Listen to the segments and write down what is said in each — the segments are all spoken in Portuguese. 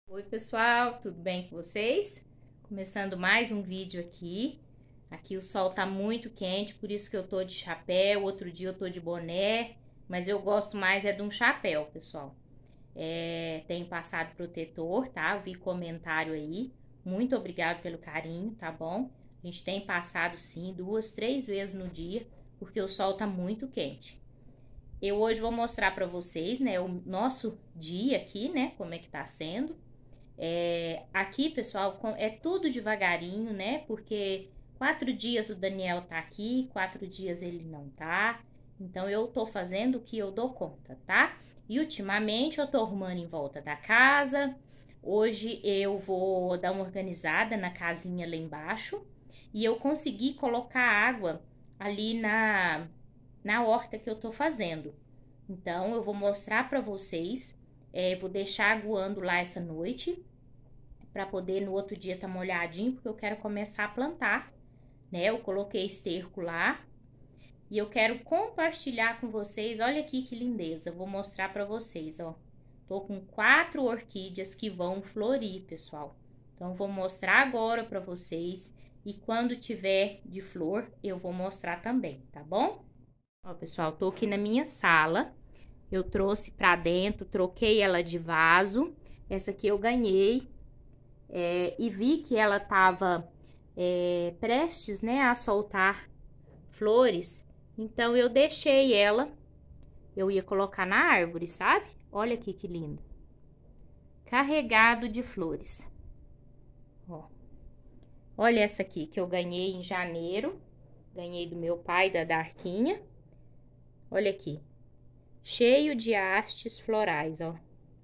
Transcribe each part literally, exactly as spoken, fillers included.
Oi pessoal, tudo bem com vocês? Começando mais um vídeo aqui. Aqui o sol tá muito quente, por isso que eu tô de chapéu. Outro dia eu tô de boné, mas eu gosto mais é de um chapéu, pessoal. É, tenho passado protetor, tá? Eu vi comentário aí. Muito obrigado pelo carinho, tá bom? A gente tem passado sim duas, três vezes no dia, porque o sol tá muito quente. Eu hoje vou mostrar para vocês, né, o nosso dia aqui, né, como é que tá sendo. É, aqui, pessoal, é tudo devagarinho, né? Porque quatro dias o Daniel tá aqui, quatro dias ele não tá. Então, eu tô fazendo o que eu dou conta, tá? E ultimamente eu tô arrumando em volta da casa. Hoje eu vou dar uma organizada na casinha lá embaixo. E eu consegui colocar água ali na, na horta que eu tô fazendo. Então, eu vou mostrar pra vocês. É, vou deixar aguando lá essa noite para poder no outro dia tá molhadinho, porque eu quero começar a plantar, né? Eu coloquei esterco lá e eu quero compartilhar com vocês. Olha aqui que lindeza, eu vou mostrar para vocês, ó. Tô com quatro orquídeas que vão florir, pessoal. Então vou mostrar agora para vocês e quando tiver de flor eu vou mostrar também, tá bom? Ó, pessoal, tô aqui na minha sala. Eu trouxe para dentro, troquei ela de vaso. Essa aqui eu ganhei. É, e vi que ela estava é, prestes, né, a soltar flores, então eu deixei ela, eu ia colocar na árvore, sabe? Olha aqui que lindo, carregado de flores. Ó. Olha essa aqui que eu ganhei em janeiro, ganhei do meu pai, da Darquinha. Olha aqui, cheio de hastes florais, ó.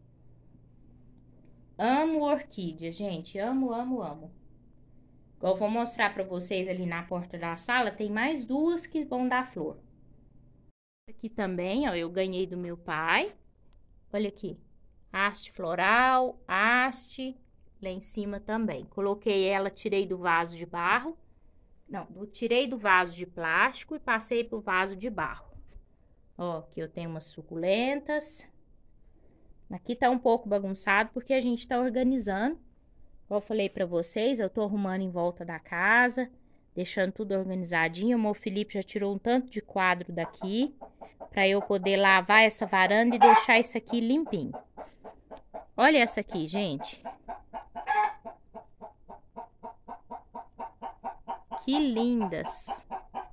Amo orquídeas, gente, amo, amo, amo. Eu vou mostrar pra vocês ali na porta da sala, tem mais duas que vão dar flor. Aqui também, ó, eu ganhei do meu pai. Olha aqui, haste floral, haste, lá em cima também. Coloquei ela, tirei do vaso de barro. Não, tirei do vaso de plástico e passei pro vaso de barro. Ó, aqui eu tenho umas suculentas. Aqui tá um pouco bagunçado porque a gente tá organizando. Como eu falei pra vocês, eu tô arrumando em volta da casa, deixando tudo organizadinho. O meu Felipe já tirou um tanto de quadro daqui, pra eu poder lavar essa varanda e deixar isso aqui limpinho. Olha essa aqui, gente. Que lindas.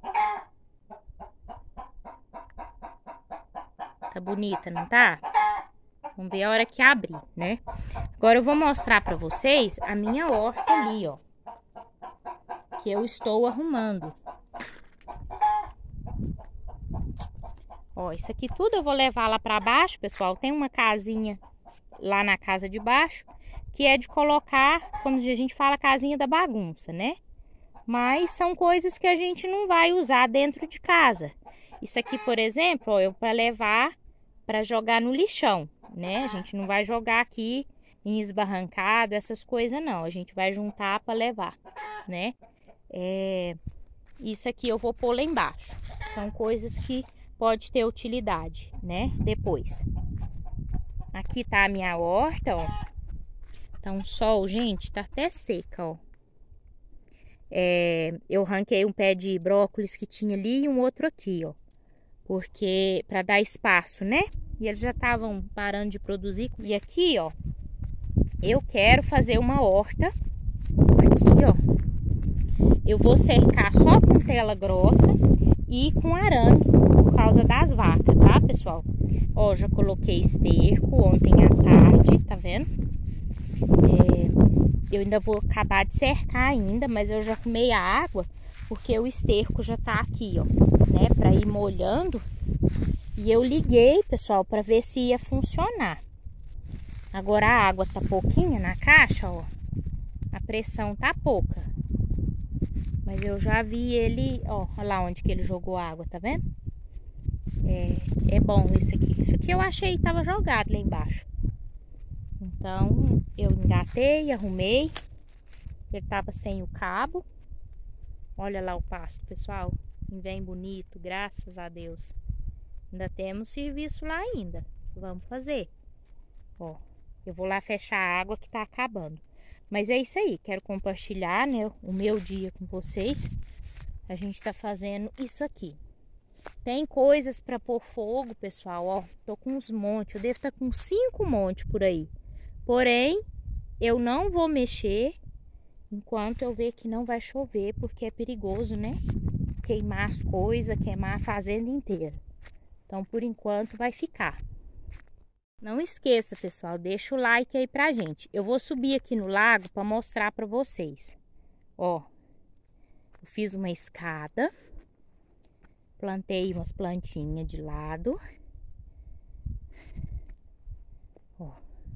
Tá bonita, não tá? Vamos ver a hora que abrir, né? Agora eu vou mostrar pra vocês a minha horta ali, ó. Que eu estou arrumando. Ó, isso aqui tudo eu vou levar lá pra baixo, pessoal. Tem uma casinha lá na casa de baixo, que é de colocar, como a gente fala, a casinha da bagunça, né? Mas são coisas que a gente não vai usar dentro de casa. Isso aqui, por exemplo, ó, eu para levar para jogar no lixão, né? A gente não vai jogar aqui em esbarrancado, essas coisas não. A gente vai juntar para levar, né? É, isso aqui eu vou pôr lá embaixo. São coisas que pode ter utilidade, né? Depois. Aqui tá a minha horta, ó. Tá um sol, gente, tá até seca, ó. É, eu arranquei um pé de brócolis que tinha ali e um outro aqui, ó. Porque, pra dar espaço, né? E eles já estavam parando de produzir. E aqui, ó, eu quero fazer uma horta. Aqui, ó. Eu vou cercar só com tela grossa e com arame, por causa das vacas, tá, pessoal? Ó, já coloquei esterco ontem à tarde, tá vendo? É, eu ainda vou acabar de cercar ainda, mas eu já arrumei a água, porque o esterco já tá aqui, ó, né? Pra ir molhando. E eu liguei, pessoal, pra ver se ia funcionar. Agora a água tá pouquinha na caixa, ó. A pressão tá pouca. Mas eu já vi ele, ó, olha lá onde que ele jogou a água, tá vendo? É, é bom esse aqui. Isso aqui eu achei que tava jogado lá embaixo. Então, eu engatei, arrumei. Ele tava sem o cabo. Olha lá o pasto, pessoal. Vem bonito, graças a Deus. Ainda temos serviço lá ainda. Vamos fazer. Ó, Eu vou lá fechar a água que tá acabando. Mas é isso aí, quero compartilhar, né, o meu dia com vocês. A gente tá fazendo isso aqui. Tem coisas para pôr fogo, pessoal, ó. Tô com uns montes, eu devo estar com cinco montes por aí. Porém, eu não vou mexer enquanto eu ver que não vai chover, porque é perigoso, né? Queimar as coisas, queimar a fazenda inteira. Então, por enquanto, vai ficar. Não esqueça, pessoal, deixa o like aí pra gente. Eu vou subir aqui no lago para mostrar para vocês. Ó, eu fiz uma escada. Plantei umas plantinhas de lado. Ó.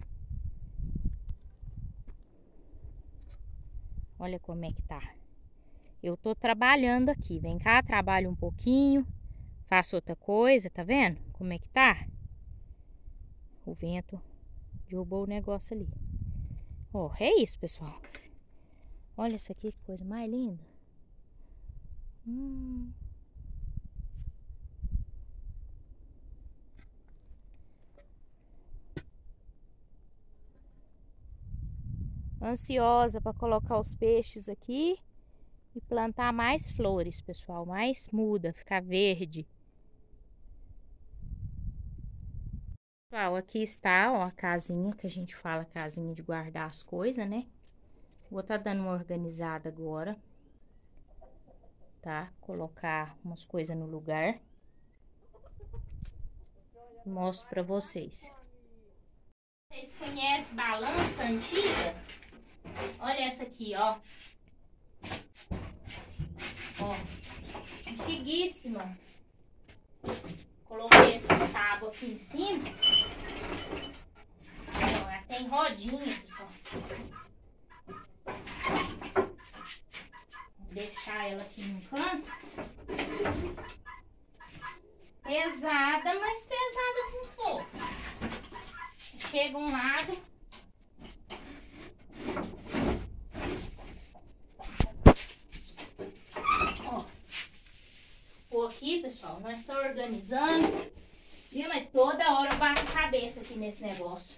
Olha como é que tá. Eu tô trabalhando aqui. Vem cá, trabalho um pouquinho. Faço outra coisa, tá vendo? Como é que tá? O vento derrubou o negócio ali. Ó, é isso, pessoal. Olha isso aqui, que coisa mais linda. Hum... Ansiosa para colocar os peixes aqui e plantar mais flores, pessoal, mais muda, ficar verde. Pessoal, aqui está, ó, a casinha que a gente fala, casinha de guardar as coisas, né? Vou estar dando uma organizada agora, tá? Colocar umas coisas no lugar. Mostro para vocês. Vocês conhecem balança antiga? Olha essa aqui, ó. Ó, antiguíssima. Coloquei esses cabos aqui em cima. Ó, ela tem rodinha, pessoal. Vou deixar ela aqui no canto. Pesada, mas pesada com fogo. Chega um lado. Aqui, pessoal, nós estamos organizando, viu? Mas toda hora eu bato a cabeça aqui nesse negócio.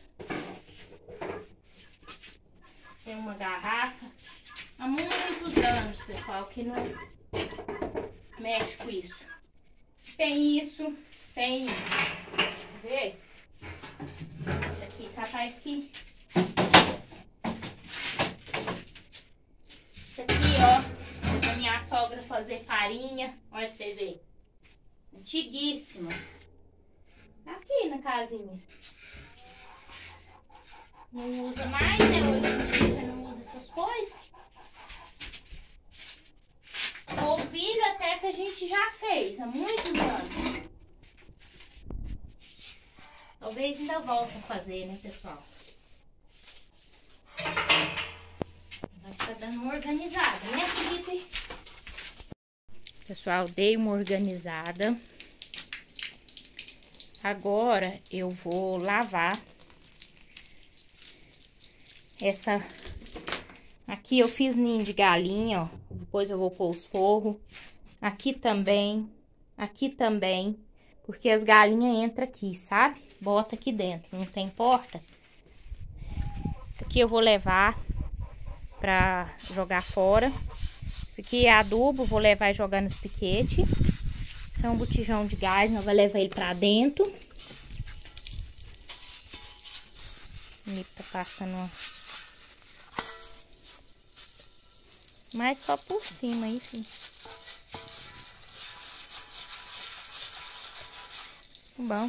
Tem uma garrafa há muitos anos, pessoal, que não mexe com isso. Tem isso, tem, vê? Esse aqui, capaz que isso aqui, ó, a minha sogra fazer farinha, olha pra vocês verem. Antiguíssima. Tá aqui na casinha. Não usa mais, né? Hoje em dia já não usa essas coisas. Polvilho até que a gente já fez há muitos anos. Talvez ainda volte a fazer, né, pessoal? Nós tá dando uma organizada, né, Felipe? Pessoal, dei uma organizada. Agora eu vou lavar essa. Aqui eu fiz ninho de galinha, ó. Depois eu vou pôr os forros. Aqui também. Aqui também. Porque as galinhas entram aqui, sabe? Bota aqui dentro. Não tem porta. Isso aqui eu vou levar pra jogar fora. Isso aqui é adubo, vou levar e jogar nos piquetes. Isso é um botijão de gás, nós vamos levar ele pra dentro. O tá passando, mas só por cima aí, filho. Bom.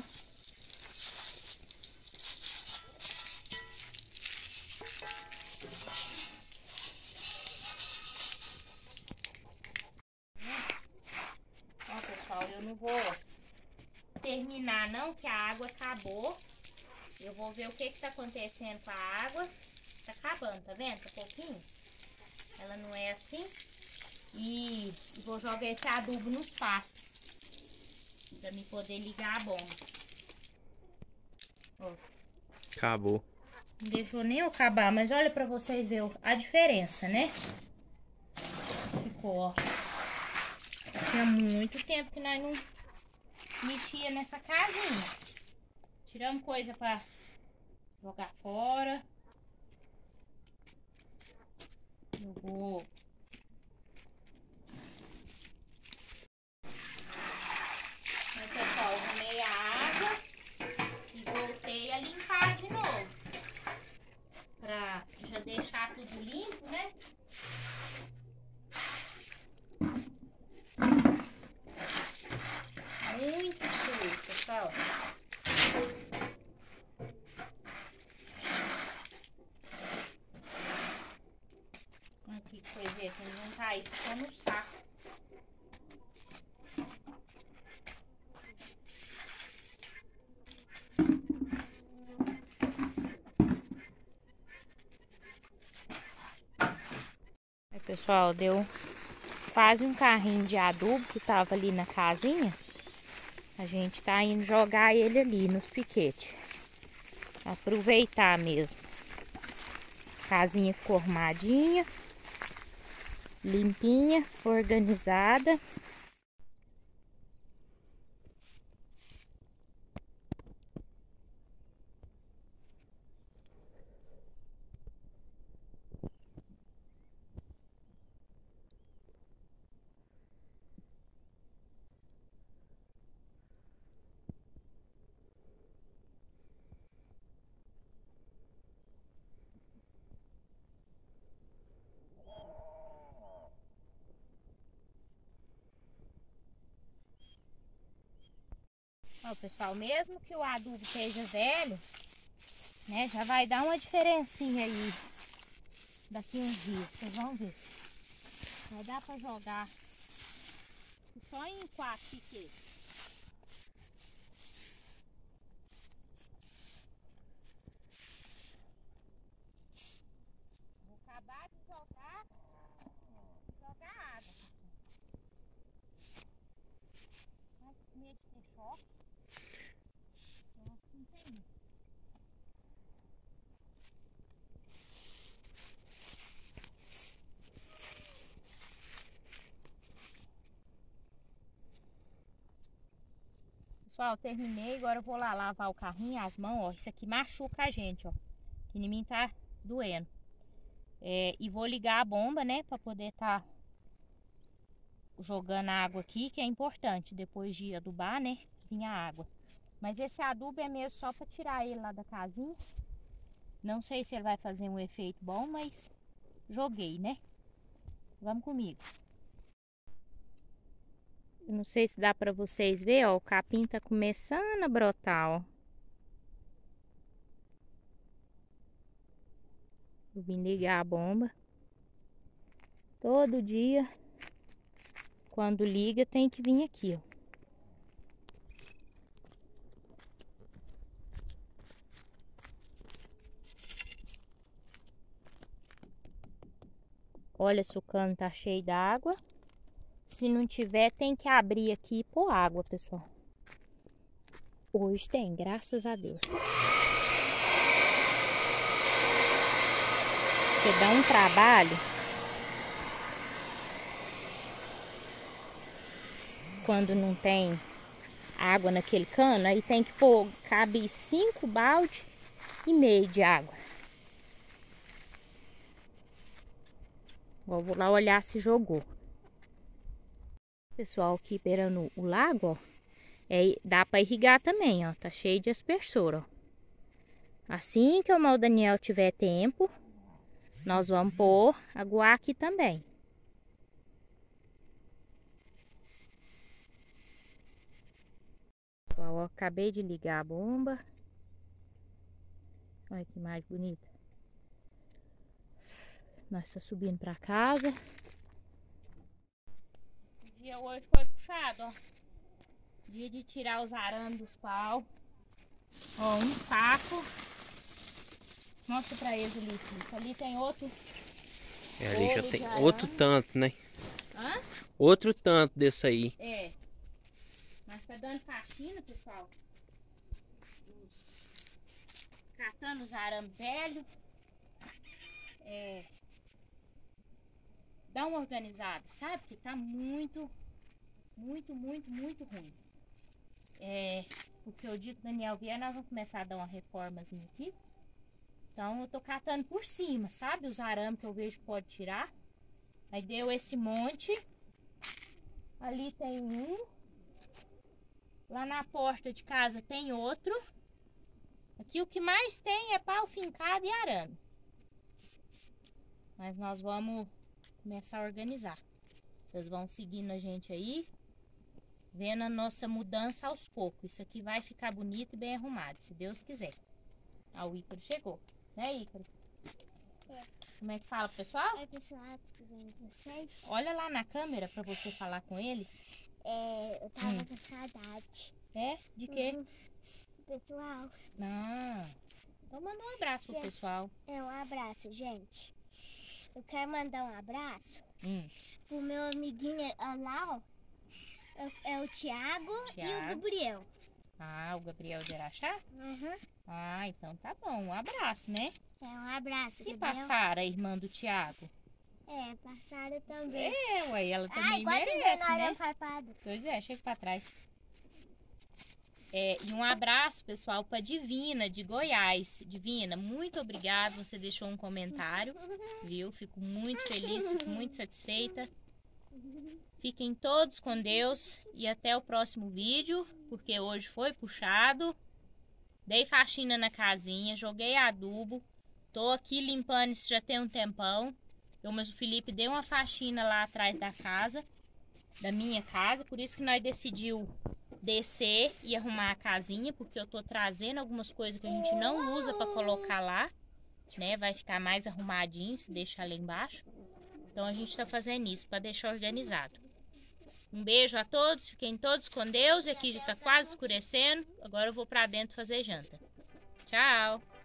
Eu não vou terminar não, que a água acabou. Eu vou ver o que que tá acontecendo com a água. Tá acabando, tá vendo? Tá pouquinho. Ela não é assim. E vou jogar esse adubo nos pastos. Pra me poder ligar a bomba. Ó. Acabou. Não deixou nem eu acabar, mas olha pra vocês verem a diferença, né? Ficou, ó. Tinha muito tempo que nós não mexia nessa casinha. Tiramos coisa pra jogar fora. Eu vou... Mas, pessoal, eu arrumei a água e voltei a limpar de novo. Pra já deixar tudo limpo, né? Muito sujo, pessoal. Aqui que foi ver, quem não tá aí ficou no saco. Aí, pessoal, deu quase um carrinho de adubo que tava ali na casinha. A gente tá indo jogar ele ali nos piquetes. Aproveitar mesmo. A casinha ficou arrumadinha, limpinha, organizada. Ó, pessoal, mesmo que o adubo esteja velho, né, já vai dar uma diferencinha aí daqui uns dias, vocês vão ver. Vai dar pra jogar só em quatro piquetes. Vou acabar de jogar, jogar água. Ai, que medo de ter choque. Eu acho que não tem isso. Pessoal, terminei, agora eu vou lá lavar o carrinho, as mãos, ó. Isso aqui machuca a gente, ó. Que em mim tá doendo. É, e vou ligar a bomba, né, pra poder tá jogando água aqui, que é importante, depois de adubar, né, vir a água. Mas esse adubo é mesmo só pra tirar ele lá da casinha. Não sei se ele vai fazer um efeito bom, mas joguei, né. Vamos comigo. Eu não sei se dá pra vocês verem, ó, o capim tá começando a brotar, ó. Eu vim ligar a bomba. Todo dia, quando liga, tem que vir aqui, ó. Olha se o cano tá cheio d'água. Se não tiver, tem que abrir aqui e pôr água, pessoal. Hoje tem, graças a Deus. Porque dá um trabalho. Quando não tem água naquele cano, aí tem que pôr, cabe cinco balde e meio de água. Vou lá olhar se jogou. Pessoal, aqui beirando o lago, ó, é, dá para irrigar também, ó. Tá cheio de aspersor, ó. Assim que o mal Daniel tiver tempo, nós vamos pôr aguar aqui também. Pessoal, ó, acabei de ligar a bomba. Olha que mais bonita. Nós tá subindo para casa. O dia hoje foi puxado, ó. Dia de tirar os arames dos pau. Ó, um saco. Mostra pra eles ali, Filipe. Ali tem outro. É, ali já tem outro tanto, né? Hã? Outro tanto desse aí. É. Mas tá dando faxina, pessoal. Catando os arames velhos. É. Dá uma organizada, sabe? Que tá muito, muito, muito, muito ruim. É. Porque o dia que o Daniel vier, nós vamos começar a dar uma reformazinha aqui. Então eu tô catando por cima, sabe? Os arames que eu vejo que pode tirar. Aí deu esse monte. Ali tem um. Lá na porta de casa tem outro. Aqui o que mais tem é pau fincado e arame. Mas nós vamos começar a organizar. Vocês vão seguindo a gente aí, vendo a nossa mudança aos poucos. Isso aqui vai ficar bonito e bem arrumado, se Deus quiser. Ah, o Ícaro chegou, né, Ícaro? É. Como é que fala, pessoal? Oi, pessoal, tudo bem com vocês? Olha lá na câmera pra você falar com eles. É, eu tava Hum. com saudade. É? De quê? Uhum. Pessoal, Ah, então manda um abraço pro Sim. pessoal. é um abraço, gente. Eu quero mandar um abraço Hum, pro meu amiguinho ah, lá, ó. É, é o Thiago, e Thiago. o Gabriel. ah, o Gabriel de Araxá? Uhum. Ah, então tá bom. Um abraço, né? É um abraço, E Gabriel. Passara, a irmã do Thiago? É, passaram também. É, ué, ela também Ai, quantos merece, anos né? né? Farpado? Pois é, chega pra trás. É, e um abraço, pessoal, pra Divina, de Goiás. Divina, muito obrigada. Você deixou um comentário, viu? Fico muito feliz, fico muito satisfeita. Fiquem todos com Deus e até o próximo vídeo, porque hoje foi puxado. Dei faxina na casinha, joguei adubo. Tô aqui limpando isso já tem um tempão. Eu, mas o Felipe deu uma faxina lá atrás da casa, da minha casa, por isso que nós decidiu descer e arrumar a casinha, porque eu tô trazendo algumas coisas que a gente não usa para colocar lá, né? Vai ficar mais arrumadinho se deixar lá embaixo. Então a gente tá fazendo isso para deixar organizado. Um beijo a todos, fiquem todos com Deus. E aqui já tá quase escurecendo. Agora eu vou para dentro fazer janta. Tchau!